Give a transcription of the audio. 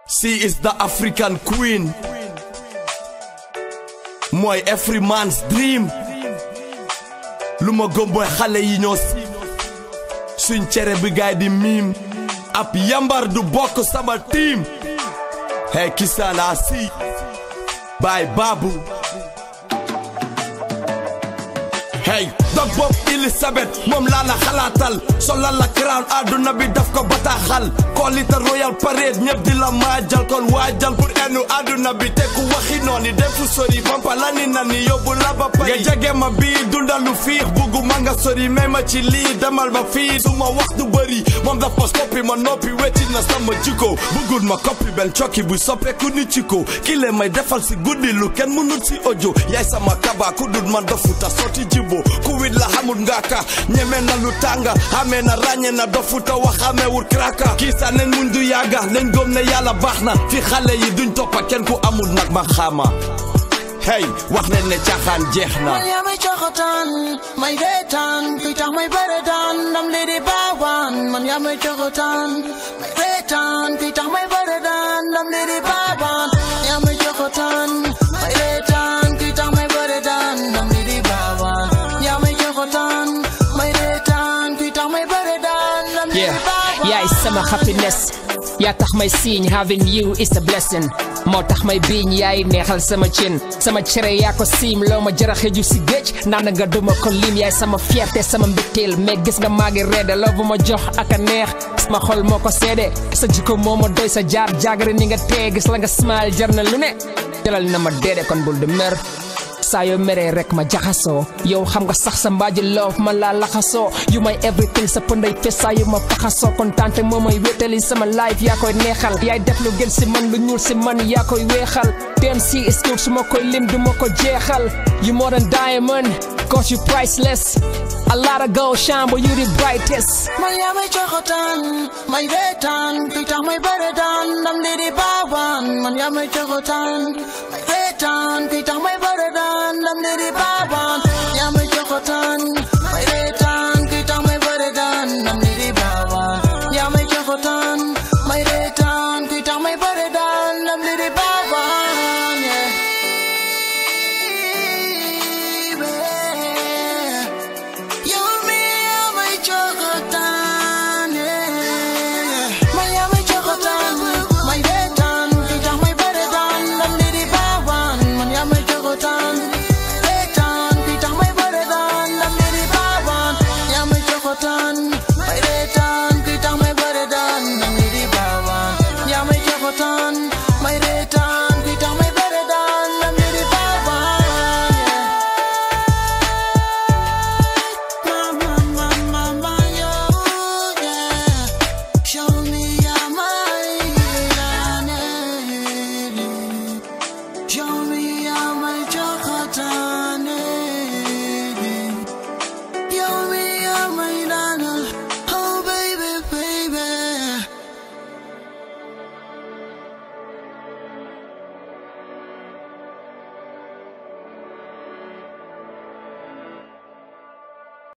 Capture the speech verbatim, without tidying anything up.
She is the African queen. Mooy every man's dream. Lu ma gëm mooy xale yi ñoo si suñ cere bi gaay di miim. Ab yambar du bokk sama team. Hey Kisana si Baay Babu. Hey dog bob Elizabeth moom laa la xalaatal solal la crown àdduna bi daf ko bataaxal kolita royal parade ñëpp di la maajal kon waajal pour enu àdduna bi te ku waxi nooni defu sori pampa la ni nani yóbbu la ba pay nga jege ma bii dundalu fiix buggu ma nga sori may ma ci lii demal ba fii su ma wax du bëri moom daf ma stoppi ma noppi wetti na sama jikko buggul ma koppi benn cokki bu soppeeku ni ci ko kile may defal si guddi lu kenn mënut si audio yaay sama kaba ku dul man dofuta sotti jibbo ku wit la xamul ngaka ñeme na lu tànga xamee na ràññe na dofuta wax xamewul kraka kii sa nañ muñ du yàgga nañ gëm ne yàlla baax na fi xale yi duñ toppa kenn ku amul nag ma xaama hey wax nañ ne caaxaan jeex na man yaa may coxotaan may reetaan kuy tax may bëre daan ndam li di baawaan man yaa may coxotaan may reetaan kuy tax may bëre daan ndam li di baawaan yaa may coxotaan may reetaan kuy tax may bëre daan ndam li di baawaan yaa may coxotaan may reetaan kuy tax may bëre daan ndam li di baawaan yeah it's sama happiness yaa tax may siiñ having you is a blessing moo tax may biiñ yaay neexal sama cin sama cere yaa ko siim loo ma jaraxeju si géej naan nga duma ko lim yaay sama fierté sama mbiteel mais gis nga maa ngi redde loo bu ma jox ak a neex sama xol moo ko seede sa jikko moo ma doy sa jaar jaagare ni nga tee gis la nga smile jar na lu ne jëlal na ma deede kon bul di mer saa yoo meree rek ma jaxasoo yow xam nga sax sa mbaaji love man laa laxasoo you my everything sa pënday fes saa yu ma faxasoo kontaante moo may wétali sama life yaa koy neexal yaay def lu gën si man lu ñuul si man yaa koy weexal D M C is cool su ma koy lim du ma ko jeexal you more than diamond cause you priceless a lot of gold shine but you the brightest man yaa may coxotaan may reetaan kuy tax may bëre daan ndam li di baawaan man yaa may coxotaan may reetaan kuy tax may bëre